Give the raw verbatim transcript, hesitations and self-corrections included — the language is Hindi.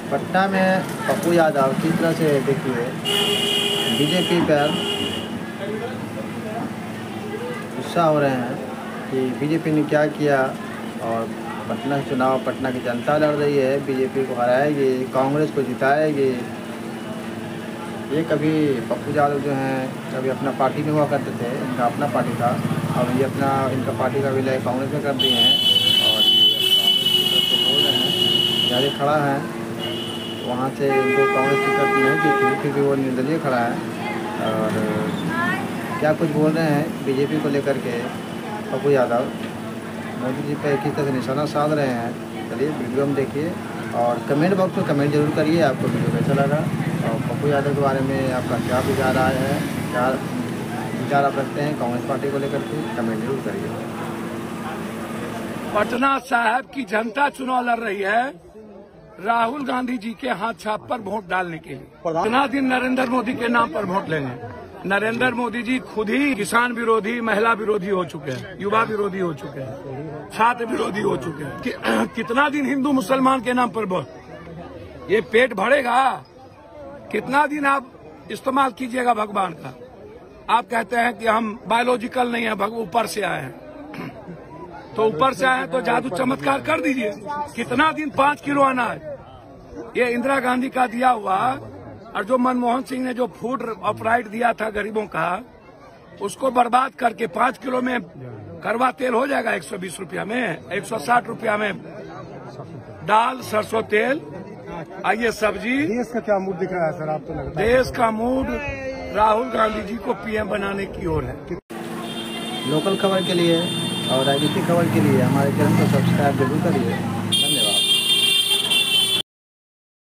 पटना में पप्पू यादव किस तरह से देखिए बीजेपी पर गुस्सा हो रहे हैं कि बीजेपी ने क्या किया और पटना चुनाव पटना की जनता लड़ रही है, बीजेपी को हराएगी, कांग्रेस को जिताएगी। ये कभी पप्पू यादव जो हैं कभी अपना पार्टी में हुआ करते थे, इनका अपना पार्टी था, अब ये अपना इनका पार्टी का विलय कांग्रेस में कर दिए हैं और ये कांग्रेस की तरफ से बोल रहे हैं। जहाँ खड़ा है वहाँ से इनको कांग्रेस टिकट नहीं दी थी, फिर भी वो निर्दलीय खड़ा है और क्या कुछ बोल रहे हैं बीजेपी को लेकर के पप्पू यादव मोदी जी पे किस तरह से निशाना साध रहे हैं। चलिए वीडियो में देखिए और कमेंट बॉक्स में कमेंट जरूर करिए आपको वीडियो कैसा लगा और पप्पू यादव के बारे में आपका क्या विचार आया है, क्या विचार आप रखते हैं कांग्रेस पार्टी को लेकर के, कमेंट जरूर करिए। पटना साहब की जनता चुनाव लड़ रही है राहुल गांधी जी के हाथ छाप पर वोट डालने के लिए। कितना दिन नरेंद्र मोदी के नाम पर वोट लेंगे? नरेंद्र मोदी जी खुद ही किसान विरोधी, महिला विरोधी हो चुके हैं, युवा विरोधी हो चुके हैं, छात्र विरोधी हो चुके हैं। कि, कितना दिन हिंदू मुसलमान के नाम पर वोट? ये पेट भरेगा? कितना दिन आप इस्तेमाल कीजिएगा भगवान का? आप कहते हैं कि हम बायोलॉजिकल नहीं है, भगवान ऊपर से आए हैं, तो ऊपर से आए हैं तो जादू चमत्कार कर दीजिए। कितना दिन पांच किलो अनाज ये इंदिरा गांधी का दिया हुआ और जो मनमोहन सिंह ने जो फूड ऑपराइट दिया था गरीबों का, उसको बर्बाद करके पांच किलो में करवा तेल हो जाएगा एक सौ बीस रुपया में, एक सौ साठ रुपया में दाल सरसों तेल। आइए सब्जी। देश का क्या मूड दिख रहा है सर? आप तो लगता है देश का मूड राहुल गांधी जी को पीएम बनाने की ओर है। लोकल खबर के लिए और राजनीतिक खबर के लिए हमारे चैनल को सब्सक्राइब जरूर करिए।